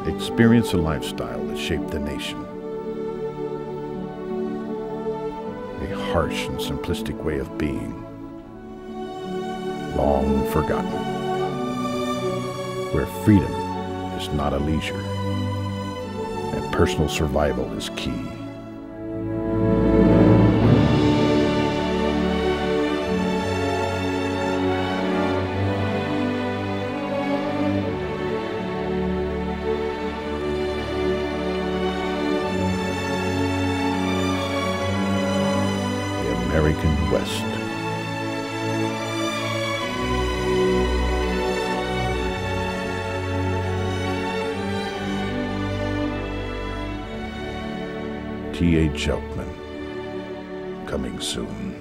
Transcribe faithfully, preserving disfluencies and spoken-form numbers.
experience a lifestyle that shaped the nation. A harsh and simplistic way of being, long forgotten, where freedom is not a leisure and personal survival is key. American West. T H Elkman, coming soon.